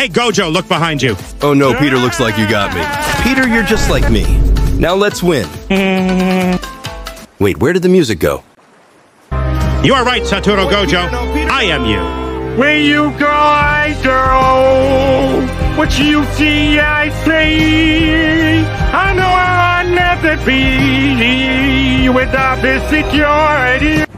Hey, Gojo, look behind you. Oh no, Peter, looks like you got me. Peter, you're just like me. Now let's win. Wait, where did the music go? You are right, Satoru Gojo. I am you. Where you go, I go. What you see, I say. I know I'll never be without this security.